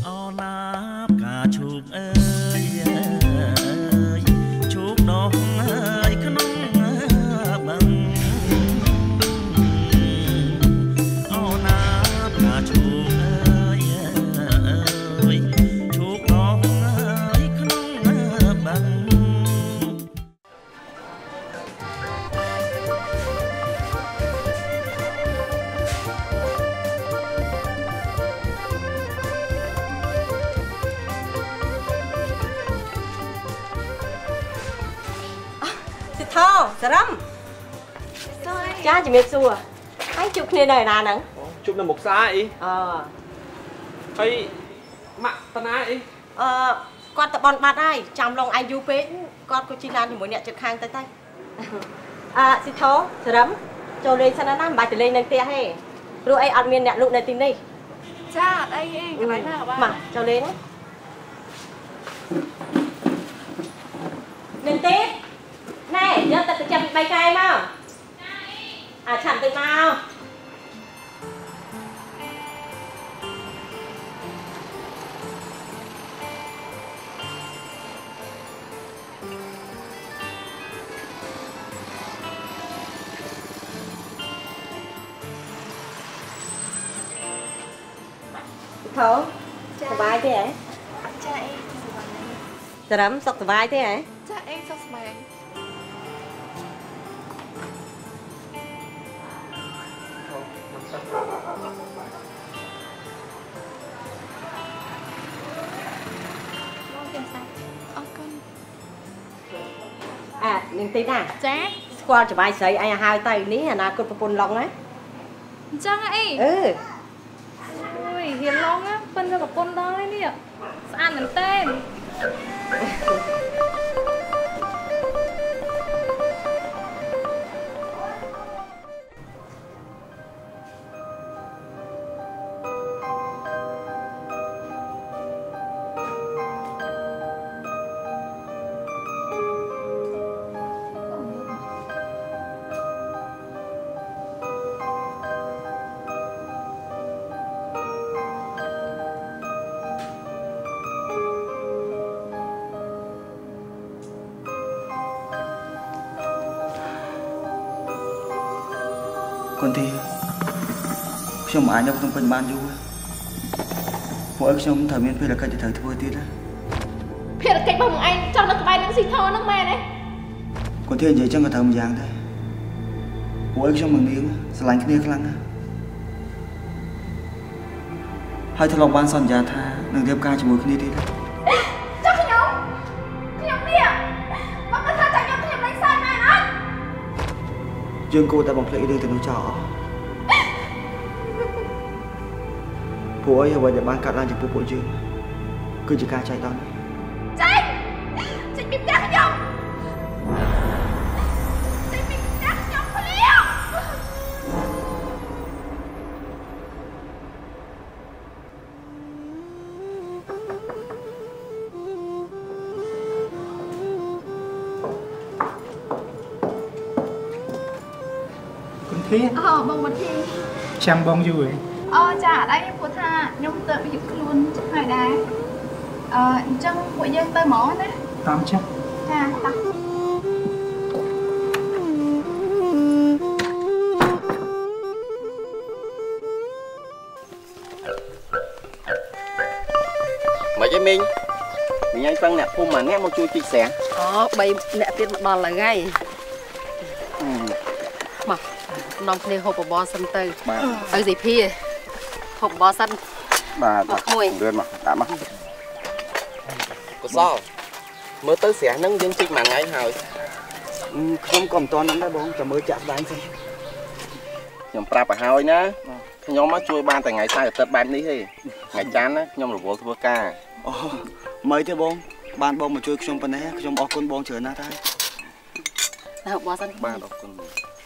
Dạ lắm. Cha chỉ biết xua. Anh chụp này đời nào nắng? Chụp là một xa ý. Ây, mạ tân ai ý? Con tập bọn bát ai, chăm lòng anh du phế. Con có chi lan thì mỗi nhẹ trực khang tay tay. Xịt thó, dạ lắm. Cho lên sang nó nằm bài từ lên nâng tia hay. Rồi anh ăn miên nhẹ lụn này tìm đi. Cha, đây cái bánh nào ba? Mà, cho lên á. Nâng tiếp. Này, giờ ta tự chăm bay cay mau. Chẳng tự mau. Thấu, sờ vai thế ấy. Cha em. Dạ lắm, sọc sờ vai thế ấy. Cha em sọc sờ vai. Nhưng tí nè. Cha. Qua cho bài sấy anh hai tay ní là cột bồn lòng ấy. Chăng ấy. Ôi, hiền long á, phân ra bồn đó đấy nè. Ăn mình tên. Con thì trong ai đâu trong quanh ban du mỗi trong thời miền phía là cái thời thua tiết á phía là cái bông anh trong nó bay nó xịt thò nó mè đấy con thì vậy trong cái thời một dạng thôi mỗi trong mừng miếng lạnh cái kia lăng á hai thằng lòng ban son già tha đừng tiếp ca cho mỗi cái đi chắc cái nhóm đi à mà cái thằng chạy nhóm thì đánh sai mày anh dương cô ta bọc lại đưa từ nó trò phụ ấy bây giờ ban cắt lan cho phụ dương cứ chỉ ca chạy tao chạy bị đá cái nhóm chạy bị đá cái nhóm có liêu Thi bông bật thi chăm bông vui chả đây phụ tha nhung tự bị luôn hai đá chân của dân tới mỏ đấy tám chắc cha tắt Mấy cái mình anh phân nè phun mà nghe một chui chia sẻ bay nè tiết một đòn là ngay mà nông này hộp bò xanh tươi ở gì phi hộp bò xanh bà đơn mà đã mà có sao mới tới xẻ nâng dân chích mà ngay hồi không còn to lắm đấy bố cho mới chạm đánh xem nhom prap ở hồi nhá nhóm á chui ban tại ngày sai ở tết ban đi thì ngày chán á nhóm là vô ca mấy thế bông ban bông mà chui trong phần này trong bò con bông chờ na thay hộp bò xanh ba đọc con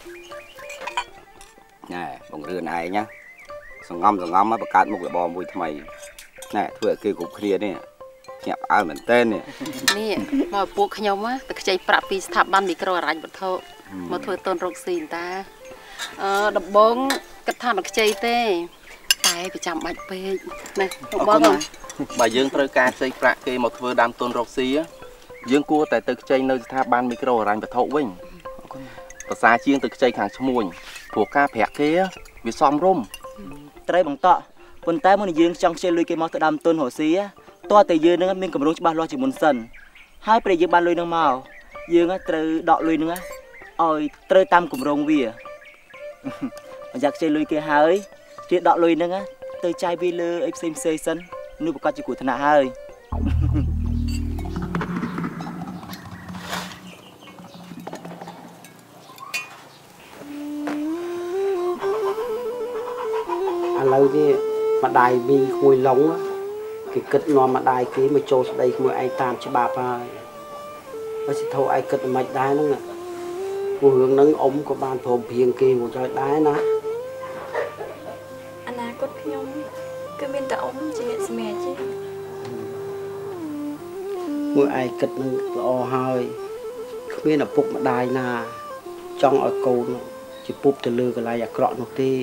nè bông rươn này nhá sòng ngâm á bạc một cái bò mùi thay nè thưa kia cũng kia nè nhẹp ai mình tên nè nè mà buộc nhóm á tự chạy prap pi tháp ban bị cờ rạch bật thô mà thưa tôn rộng xìn ta đập bông cắt tham được chạy tê tay bị chạm bạch pe nè bông bà dươngត្រូវការខ្ចីប្រាក់គេមកធ្វើដើមទុនរកស៊ីយើងគួរតែទៅខ្ចីនៅស្ថាប័នមីក្រូហិរញ្ញវត្ថុវិញប្រសើរជាងទៅខ្ចីខាងឈ្មួញព្រោះការប្រាក់គេវាសមរម្យត្រូវបងតក់ប៉ុន្តែមុនយើងចង់ខ្ចីលុយគេមកទៅដើមទុនរកស៊ីតើតែយើងនឹងមានកម្រងច្បាស់លាស់ជាមុនសិនហើយពេលយើងបានលុយនឹងមកយើងត្រូវដកលុយនឹងឲ្យត្រូវតាមកម្រងវាអញ្ចឹងខ្ចីលុយគេហើយគេដកលុយនឹងទៅចាយវាលើអីផ្សេងសិននោះប្រកាសជាគ្រោះថ្នាក់ហើយឥឡូវនេះម្ដាយមីងគួយឡុងគេគិតនាំម្ដាយគេមកចូលស្ដីជាមួយឯងតាមច្បាប់ហើយបើសិធោឯងគិតមិនដែរហ្នឹងព្រោះរឿងហ្នឹងអ៊ំក៏បានព្រមព្រៀងគេមកចោលដែរណាអនាគតខ្ញុំគឺមានតែអ៊ំជាអ្នកសម្រេចទេមួយឯងគិតនឹងល្អហើយគ្មានឪពុកម្ដាយណាចង់ឲ្យកូនជាពុបទៅលើកន្លែងអាក្រក់នោះទេ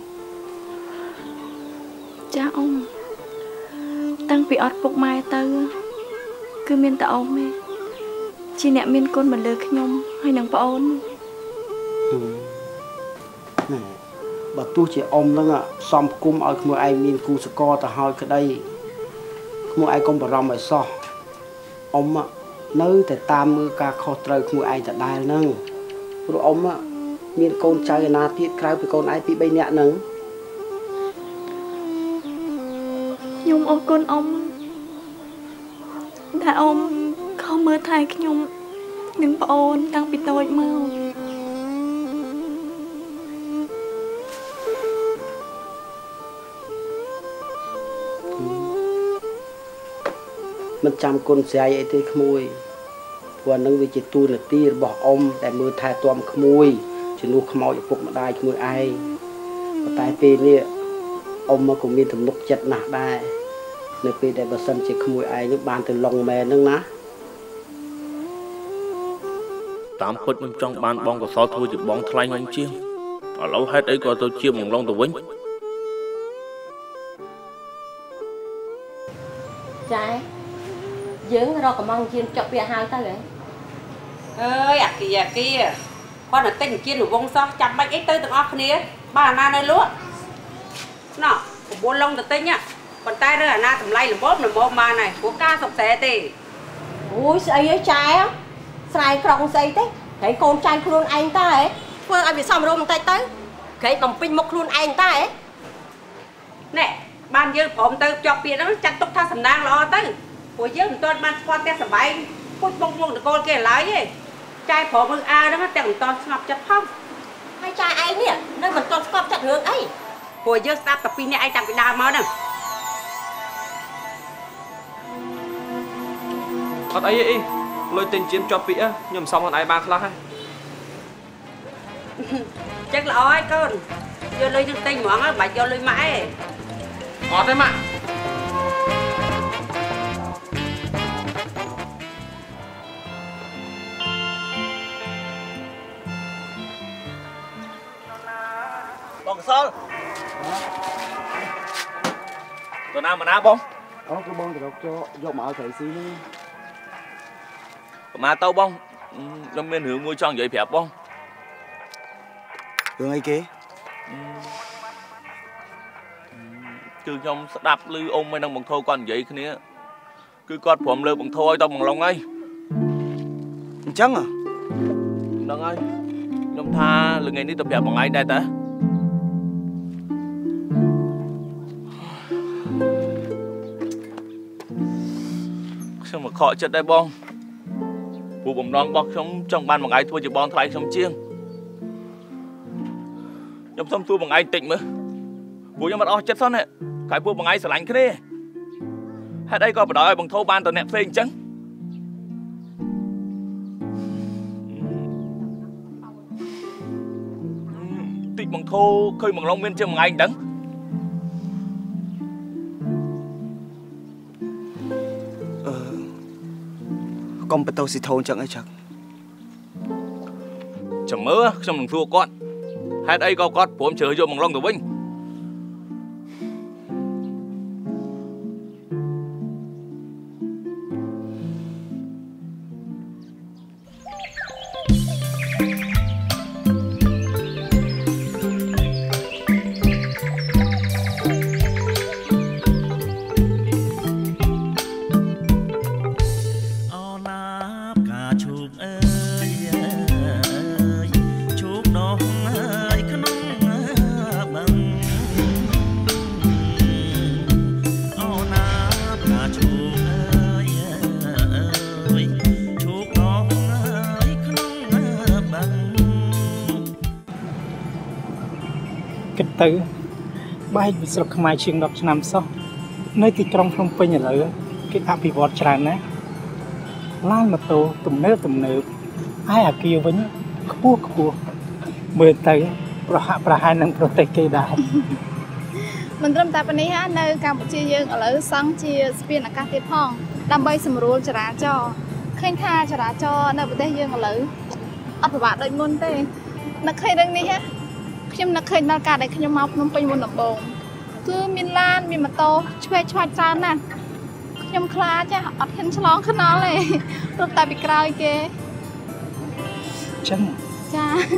ចាអ៊ំតាំងពីអត់ពុកម៉ែទៅគឺមានតែអ៊ំទេជាអ្នកមានគុណមកលើខ្ញុំហើយនឹងប្អូនបើទោះជាអ៊ំហ្នឹងសំគុំឲ្យក្មួយឯងមានគូសកលទៅហើយក្តីក្មួយឯងកុំបារម្ភឲ្យសោះអ៊ំនៅតែតាមមើលការខុសត្រូវក្មួយឯងដដែលហ្នឹងព្រោះអ៊ំមានកូនចៅឯណាទៀតក្រៅពីកូនឯងពី3នាក់ហ្នឹងខ្ញុំអរគុណអ៊ំដែលអ៊ំខំមើលថែខ្ញុំនិងប្អូនតាំងពីតូចមកមិនចាំគុណស្រ័យអីទេក្មួយព្រោះហ្នឹងវាជាទូនាទីរបស់អ៊ំតែមើលថែទាំក្មួយជំនួសខ្មោចឪពុកម្ដាយក្មួយឯងប៉ុន្តែពេលនេះអ៊ំមកក៏មានទំនុកចិត្តណាស់ដែរនៅពេលដែលបើសិនជាក្មួយឯងនឹងបានទៅឡុងមែនហ្នឹងណាតាមពិតខ្ញុំចង់បានបងកសលធ្វើជាបងថ្លៃវិញជាងឥឡូវហេតុអីក៏ទៅជាបំឡងទៅវិញចាយើងរកកំងជៀនចុកវាហើយទៅហ៎អើយអាគីគាត់តែទិញជៀនរវងសោះចាំបាច់អីទៅទាំងអស់គ្នាបើអាណានៅលក់ណោះ9ឡុងទៅទិញប៉ុន្តែរើអាណាតម្លៃល្មមបានហើយព្រោះការសុកស្រែទេអូយស្អីអីចែស្រ័យក្រុងស្អីទេហើយកូនចៅខ្លួនឯងតើហ៎ធ្វើឲ្យវាសមរម្យបន្តិចទៅក្រែងបំពេញមុខខ្លួនឯងតើហ៎ណែបានយើងព្រមទៅជាប់ពាក្យហ្នឹងចាត់ទុកថាសំណាងល្អទៅព្រោះយើងមិនទាន់បានស្គាល់តែសម្បែងពុជមកនគរគេឡើយទេចាយព្រមមើលអើហ្នឹងតែមិនទាន់ស្ងប់ចិត្តផងហើយចាយឯងនេះនៅមិនទាន់ស្គាល់ចិត្តរឿងអីព្រោះយើងស្ដាប់តែពីអ្នកឯងតាំងពីដើមមកហ្នឹងអត់អីទេលុយទិញជៀមជាប់ពាក្យខ្ញុំសំខ្លួនឯងបានខ្លះហើយចឹងល្អហើយកូនយកលុយនឹងទិញហ្មងបាច់យកលុយម៉ាក់ឯងអត់ទេម៉ាក់បងកសលទៅណាមកណាបងអូគឺបងទៅរកយកមកឲ្យត្រីស៊ីនេះប្រហែលទៅបងខ្ញុំមានរឿងមួយចង់និយាយប្រាប់បងរឿងអីគេគឺខ្ញុំស្ដាប់ឮអ៊ំហើយនឹងបងធោគាត់និយាយគ្នាគឺគាត់ព្រមលើកបងធោឲ្យទៅបងឡុងហើយអញ្ចឹងហ្នឹងហើយខ្ញុំថាល្ងាចនេះទៅប្រាប់បងឯងដែរតាខ្ញុំមកខកចិត្តដែរបងព្រោះបំណងរបស់ខ្ញុំចង់បានបងឯងធ្វើជាបងថ្លៃខ្ញុំជាងខ្ញុំសុំទួបងឯងតិចមើលព្រោះខ្ញុំអត់អស់ចិត្តសោះណែក្រោយពួកបងឯងស្រឡាញ់គ្នាហេតុអីក៏បដ ாய் ឲ្យបងធោបានទៅអ្នកផ្សេងអញ្ចឹងតិចបងធោឃើញបងឡុងមានជាងបងឯងដឹងកុំបន្ទោសស៊ីធូនចឹងអីចឹងចាំមើលខ្ញុំនឹងសួរគាត់ហេតុអីក៏គាត់ព្រមជ្រើសយកបងឡុងទៅវិញទៅបែកពីស្រុកខ្មែរជាង10ឆ្នាំសោះនៅទីក្រុងភ្នំពេញឥឡូវគេអភិវឌ្ឍច្រើនណាស់ឡានម៉ូតូទំនើបហើយអាគារវិញខ្ពស់មើលទៅប្រហាក់ប្រហែលនឹងប្រទេសគេដែរមិនត្រឹមតែប៉ុណ្ណេះនៅកម្ពុជាយើងឥឡូវសង់ជាស្ពានអាកាសទៀតផងដើម្បីសម្រួលចរាចរណ៍ឃើញថាចរាចរណ៍នៅប្រទេសយើងឥឡូវអត់ពិបាកដូចមុនទេនឹកឃើញរឿងនេះខ្ញុំនឹកឃើញដល់ការដែលខ្ញុំមកភ្នំពេញមុនដំបូងគឺមានឡានមានម៉ូតូឆ្វេងឆ្វាយច្រើនណាស់ខ្ញុំខ្លាចអត់ហ៊ានឆ្លងថ្នល់ទេរត់តែពីក្រោយគេចឹងចា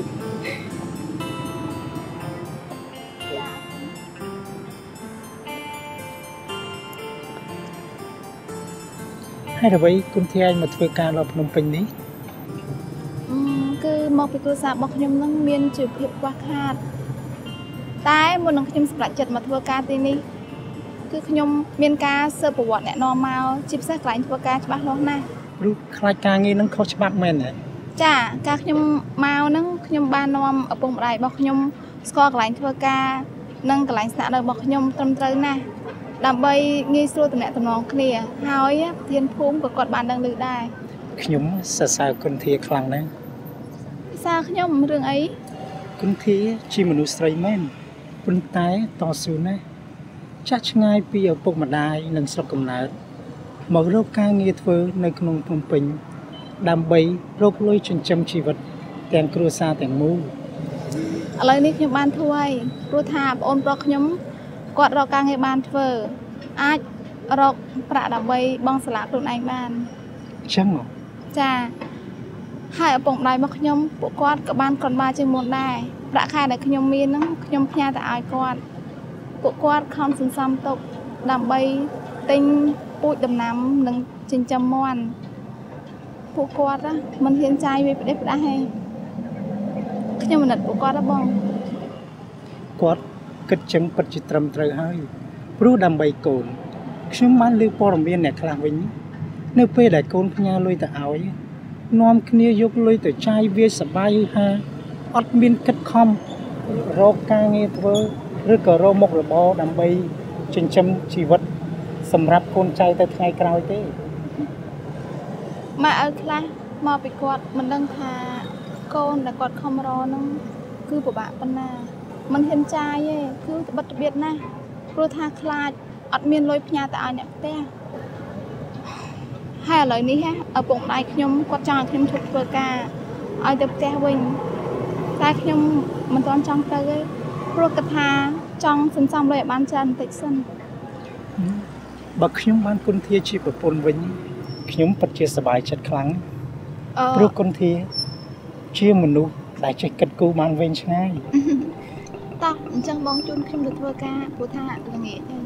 ហើយអ្វីគុណធាយមកធ្វើការនៅភ្នំពេញនេះគឺមកពីគ្រួសាររបស់ខ្ញុំនឹងមានជីវភាពខ្វះខាតតែមុននឹងខ្ញុំសម្រេចចិត្តមកធ្វើការទីនេះគឺខ្ញុំមានការស៊ើបប្រវត្តិអ្នកនាំមកជាពិសេសកន្លែងធ្វើការច្បាស់លាស់ណាស់ព្រោះខ្លាចការងារនឹងខុសច្បាប់មែនទេចាការខ្ញុំមកនឹងខ្ញុំបាននាំឪពុកម្ដាយរបស់ខ្ញុំស្គាល់កន្លែងធ្វើការនិងកន្លែងស្នាក់នៅរបស់ខ្ញុំត្រឹមត្រូវណាស់ដើម្បីងាយស្រួលទំនាក់ទំនងគ្នាហើយប្រធានភូមិក៏គាត់បានដឹងឮដែរខ្ញុំសរសើរគុណធាខ្លាំងណាស់សើខ្ញុំរឿងអីគុណធាជាមនុស្សស្រីមែនប៉ុន្តែតស៊ូណាស់ចាស់ឆ្ងាយពីឪពុកម្ដាយនិងស្រុកកំណើតមករកការងារធ្វើនៅក្នុងភ្នំពេញដើម្បីរកលុយចិញ្ចឹមជីវិតទាំងគ្រួសារទាំងមូលឥឡូវនេះខ្ញុំបានធ្វើហើយព្រោះថាបងអូនប្រុសខ្ញុំគាត់រកការងារបានធ្វើអាចរកប្រាក់ដើម្បីបង់សាលាខ្លួនឯងបានចឹងចាហើយឪពុកម្ដាយរបស់ខ្ញុំពួកគាត់ក៏បានក្រនបាជាងមុនដែរប្រាក់ខែដែលខ្ញុំមានហ្នឹងខ្ញុំផ្ញើទៅឲ្យគាត់ពួកគាត់ខំសន្សំទុកដើម្បីទិញពូជដំណាំនិងចិញ្ចឹមមាន់ពួកគាត់មិនហ៊ានចាយវាផ្ដេសផ្ដាស់ទេខ្ញុំមិននឹកពួកគាត់ទេបងគាត់គិតចឹងពិតជាត្រឹមត្រូវហើយព្រោះដើម្បីកូនខ្ញុំបានលើព័ត៌មានអ្នកខ្លះវិញនៅពេលដែលកូនផ្ញើលុយទៅឲ្យនាំគ្នាយកលុយទៅចាយវាសប្បាយហាអត់មានគិតខំរកការងារធ្វើឬក៏រកមុខរបរដើម្បីចិញ្ចឹមជីវិតសម្រាប់កូនចៅទៅថ្ងៃក្រោយទេម៉ែឪខ្លះមកពីគាត់មិនដឹងថាកូនដែលគាត់ខំរហ្នឹងគឺពិបាកប៉ុណ្ណាមិនហ៊ានចាយទេគឺត្បិតត្បៀតណាស់ព្រោះថាខ្លាចអត់មានលុយផ្ញើទៅឲ្យអ្នកផ្ទះហើយឥឡូវនេះឪពុកម្ដាយខ្ញុំគាត់ចង់ឲ្យខ្ញុំឈប់ធ្វើការឲ្យទៅផ្ទះវិញតែខ្ញុំមិនទាន់ចង់ទៅទេព្រោះគាត់ថាចង់សន្សំលុយឲ្យបានច្រើនបន្តិចសិនបើខ្ញុំបានគុណធាជាប្រពន្ធវិញខ្ញុំពិតជាសប្បាយចិត្តខ្លាំងព្រោះគុណធាជាមនុស្សដែលចេះគិតគូរបានវែងឆ្ងាយតោះអញ្ចឹងបងជូនខ្ញុំទៅធ្វើការព្រោះថាល្ងាចទេ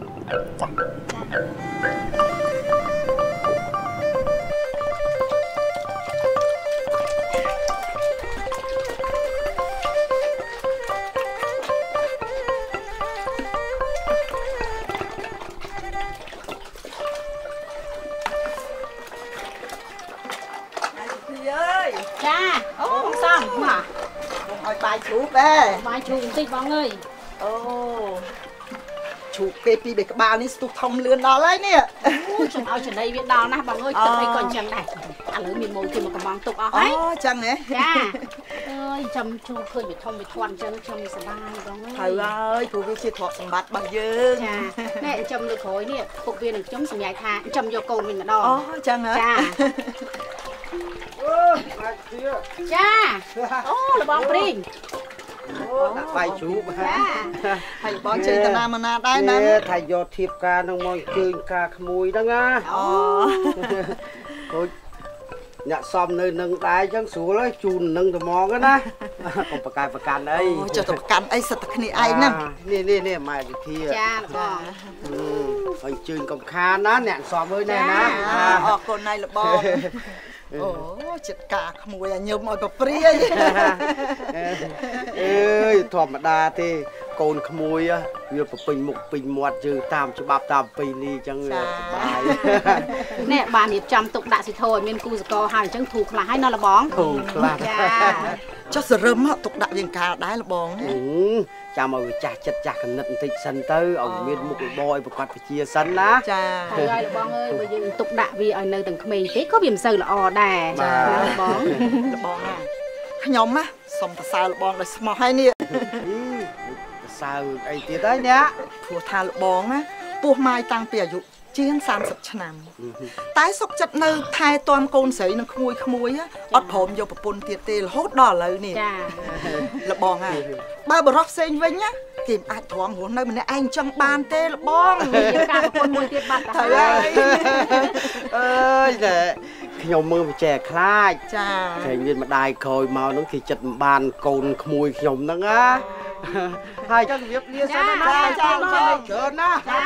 ចាអូសំមកឲ្យបាយជ្រូកដែរបាយជ្រូកបន្តិចបងអើយអូជ្រូកគេពីរបីក្បាលនេះស្ទុះធំលឿនដល់ហើយនេះអូខ្ញុំឲ្យចំណីវាដល់ណាស់បងអើយទឹកអីក៏អញ្ចឹងដែរឥឡូវមានម៉ួយគេមកកំងទុកអស់ហើយអូចឹងហ៎ចាអើយចាំជ្រូកឃើញវាធំវាធាត់អញ្ចឹងខ្ញុំសប្បាយបងអើយហើយព្រោះវាជាទ្រព្យសម្បត្តិរបស់យើងចានេះចាំលើក្រោយនេះពុកវានឹងខ្ញុំសម្រាប់ថាចាំយកកូនវិញម្ដងអូចឹងហ៎ចាចាអូលបងព្រីងអូដាក់បាយជ្រូកចាហើយបងជិះតាណាមកណាដែរណាថាយកធៀបការនឹងមកជើញការក្មួយហ្នឹងណាអូកូនអ្នកសំនៅនឹងដែរអញ្ចឹងស្រួលហើយជូននឹងត្មងណាកុំប្រកែប្រកាន់អីអូចុះទៅប្រកាន់អីសិតតែគ្នាឯងហ្នឹងនេះម៉ែវិធាចាបងហើយជើញកំខានណាអ្នកសំអើយណែណាអរគុណណៃលបងអូចិត្តការក្មួយញឹមឲ្យប្រព្រាយអើយធម្មតាទេកូនក្មួយវាប្រពេញមុខពេញមាត់យើងតាមច្បាប់តាមពីនេះអញ្ចឹងវាសប្បាយនេះបានរៀបចំទុកដាក់សិធោឲ្យមានគូសកលហើយអញ្ចឹងធូរខ្លះហើយណ៎លបងធូរខ្លះចាចុះសរឹមទុកដាក់វាកាលដែរលបងចាំឲ្យចាស់ចិត្តចាស់កណិតបន្តិចសិនទៅឲ្យមានមុខរបរឲ្យប្រកបវិជ្ជាសិនណាចាហើយលបងអើយបើយើងទុកដាក់វាឲ្យនៅទាំងក្មេងទេក៏វាមិនសូវល្អដែរចាលបងណាខ្ញុំណាសុំសរសើរលបងដោយស្មោះហើយនេះសើអីទៀតហើយអ្នកព្រោះថាលបងណាពោះម៉ាយតាំងពីអាយុជាង30ឆ្នាំតែសុកចិត្តនៅថែទាំកូនស្រីនឹងក្មួយអត់ព្រមយកប្រពន្ធទៀតទេរហូតដល់ឥឡូវនេះចាលបងហ่าបើបរោះផ្សេងវិញណាគេមិនអាចទ្រាំរស់នៅម្នាក់ឯងចឹងបានទេលបងយើងការប្រពន្ធមួយទៀតបាត់ទៅហើយអើយតែខ្ញុំមើលបច្ចេកខ្លាចចាគេមានម្ដាយក្រោយមកហ្នឹងគេចិត្តមិនបានកូនក្មួយខ្ញុំហ្នឹងណាហើយចង់ជម្រាបលាសិនណាចាច្រើនណាចា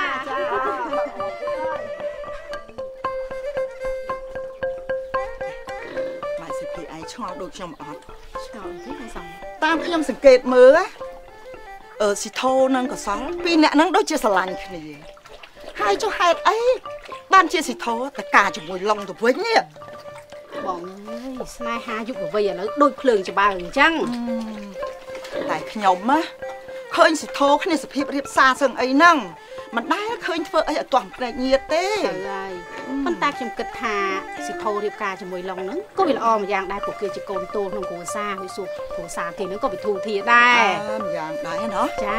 ម៉ែសិភីឯងឆ្ងល់ដូចខ្ញុំអត់ឆ្ងល់ទេខ្ញុំសំតាមខ្ញុំសង្កេតមើលស៊ីថូនិងកសលពីរអ្នកហ្នឹងដូចជាស្រឡាញ់គ្នាហើយចុះហេតុអីបានជាស៊ីថូតការជាមួយឡុងទៅវិញនេះបងអើយស្នេហាយុវវ័យឥឡូវដូចភ្លើងច្បើងអញ្ចឹងតែខ្ញុំណាឃើញសិទ្ធោគ្នាសភាពរៀបសារសឹងអីហ្នឹងមិនដែលឃើញធ្វើអីឲ្យទាស់ភ្នែកញៀតទេហើយប៉ុន្តែខ្ញុំគិតថាសិទ្ធោរៀបការជាមួយឡុងហ្នឹងក៏វាល្អមួយយ៉ាងដែរព្រោះគេជាកូនតូចក្នុងគ្រួសារហើយសួរគ្រួសារគេហ្នឹងក៏វិធូធាដែរមួយយ៉ាងដែរណាចា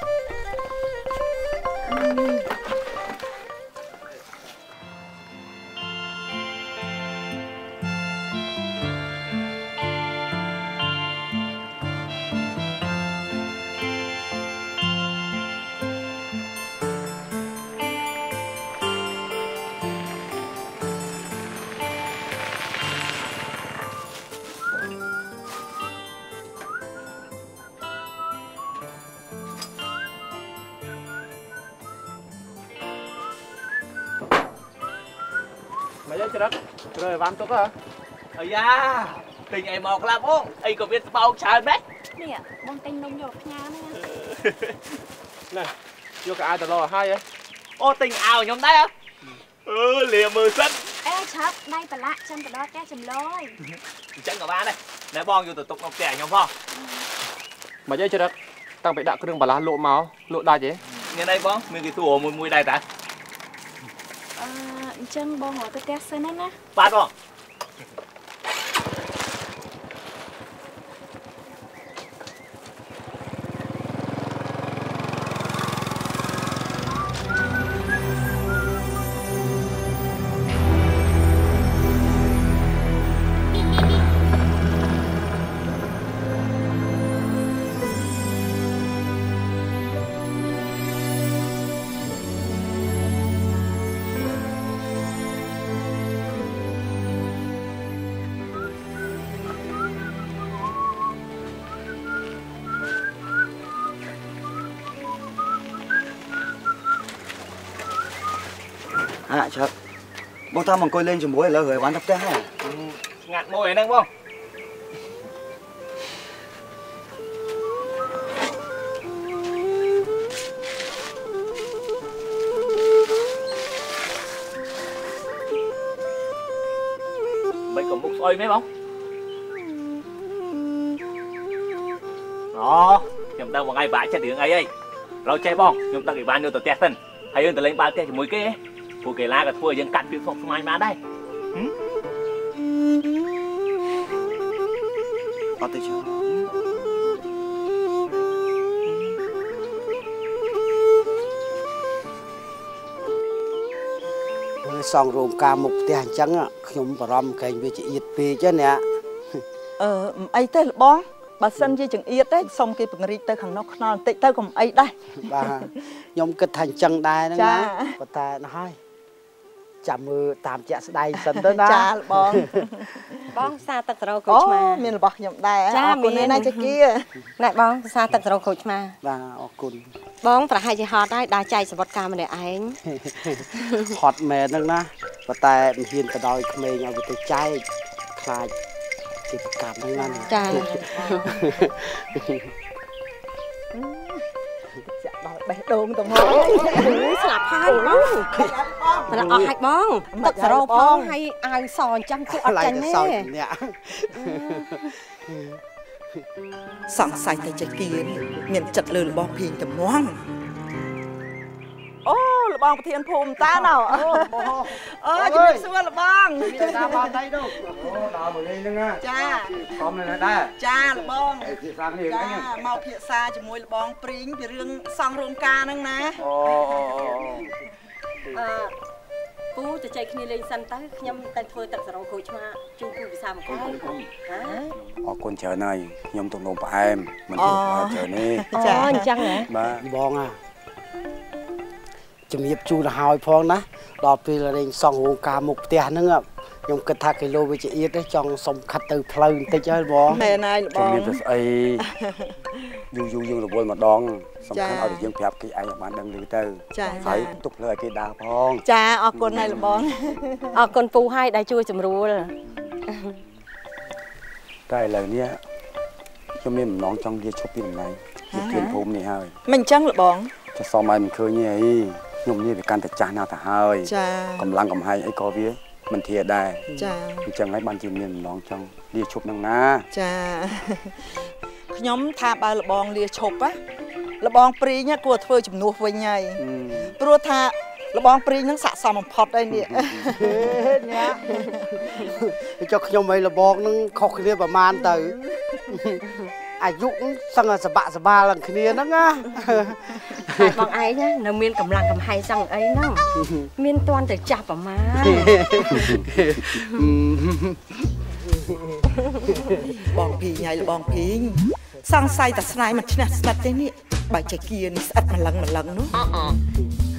ច្រឹករើអីវ៉ាន់ទុកហ៎អាយ៉ាទិញអីមកខ្លះបងអីក៏មានស្បោកច្រើនម៉េចនេះបងទិញនំយកផ្ញើនេះណែយកកៅអៅទៅលោឲ្យហើយអូទិញអៅខ្ញុំដែរលាមើលសិនអេឆាប់ដៃប្រឡាក់ចាំទៅដល់ផ្ទះចំឡយអញ្ចឹងក៏បានដែរណែបងយកទៅទុកនៅផ្ទះខ្ញុំផងមកយាយច្រឹកតាំងពីដាក់គ្រឿងបន្លាស់លក់មកលក់ដាច់ទេមានអីបងមានគេទួមួយដែរតាអញ្ចឹងបងរកទៅផ្ទះសិនណាបាទបងឆាប់បងតាមអង្គុយលេងជាមួយឥឡូវហើយបានទៅផ្ទះហើយស្ងាត់មួយហ្នឹងបងមិនក៏មុខស្អុយមែនបងខ្ញុំដឹងបងឯងបាក់ចិត្តរឿងអីហីเราចេះបងខ្ញុំដឹកអីវ៉ាន់យកទៅផ្ទះសិនហើយយើងទៅលេងបាល់ផ្ទះជាមួយគេពួកកីឡាក៏ធ្វើឲ្យយើងកាត់ពីស្មុគស្មាញបានដែរអត់ទេចាមើលសងរោងការមុខផ្ទះអញ្ចឹងខ្ញុំបារម្ភកែងវាជាអៀតពេកណាមិនអីទេបងបើសិនជាចង្អៀតទេសុំគេពង្រីកទៅខាងនោះខ្នល់បន្តិចទៅកុំអីដែរបាទខ្ញុំគិតថាអញ្ចឹងដែរហ្នឹងណាប៉ុន្តែណាហើយចាំមើលតាមជាក់ស្ដែងសិនទៅណាចាបងសាទឹកសរោក្រូចឆ្មាមានរបស់ខ្ញុំដែរអរគុណណាចាគីណែបងសាទឹកសរោក្រូចឆ្មាបាទអរគុណបងប្រហែលជាហត់ហើយដើរចែកសវត្ថការម្នាក់ឯងហត់មែនហ្នឹងណាប៉ុន្តែមិនហ៊ានទៅដោយក្មេងឲ្យវាទៅចែកខ្លាចជាប្រកាសហ្នឹងណាចាចាក់ដល់បេះដូងទៅមកស្លាប់ហើយបងស្លាប់អស់ហើយបងទឹកសរោផងហើយអាវសអញ្ចឹងគឺអត់ចាញ់ទេសង្ស័យតែចេះគៀនមានចិត្តលើរបស់ភីងតំងងអូលបងប្រធានភូមិតាណោអូជំរាបសួរលបងមានតាបានដៃនោះអូដល់មកលេងហ្នឹងចាខំនៅដែរចាលបងភាសាគ្នាចាមកភាសាជាមួយលបងព្រីងពីរឿងសង់រោងការហ្នឹងណាពូទៅចែកគ្នាលេងសិនទៅខ្ញុំតែធ្វើទឹកសរោក្រូចឆ្មាជូនពូវិសាមកហើយអរគុណច្រើនហើយខ្ញុំទំនោរផ្អែមមិនធ្វើផ្អែមច្រើនទេចាអញ្ចឹងហ៎បាទបងជំរាបជូនទៅហើយផងណាដល់ពេលលេងសង់រោងការមុខផ្ទះហ្នឹងខ្ញុំគិតថាគីឡូវិជ្ជាទៀតចង់សុំខិតទៅផ្លូវបន្តិចហើយបងមែនហើយបងមានតែស្អីយូរយើងរវល់ម្ដងសំខាន់ឲ្យយើងប្រាប់គេឯងបានដឹងឮទៅហើយទុកផ្លូវឲ្យគេដើរផងចាអរគុណហើយលបងអរគុណពូហើយដែលជួយសម្រួលតែឥឡូវនេះខ្ញុំមានបំណងចង់លាឈប់ពីតំណែងជាធានភូមិនេះហើយមិនអញ្ចឹងលបងចាសមឲ្យមិនឃើញទេខ្ញុំនេះវាកាន់តែចាស់ណាស់ទៅហើយចាកម្លាំងកំហែងអីក៏វាមិនធាដែរចាអញ្ចឹងហើយបានជាមានបំណងចង់លាឈប់នឹងណាចាខ្ញុំថាបើលបងលាឈប់ណាលបងព្រីងគួរធ្វើជំនួសវិញហើយព្រោះថាលបងព្រីងហ្នឹងស័ក្តិសមបំផុតហើយនេះញ៉ាចុះខ្ញុំឲ្យលបងហ្នឹងខុសគ្នាប្រហែលទៅអាយុសឹងសបាក់សបាលនឹងគ្នាហ្នឹងណាតែបងឯងនៅមានកម្លាំងកំហែងសឹងអីហ្នឹងមានតន់តែចាស់ប្រមាណបងភីងហើយបងភីងសង្ស័យតែស្នាយមិនឈ្នះស្និតទេនេះបើចេះគៀនេះស្អិតម្លឹងនោះ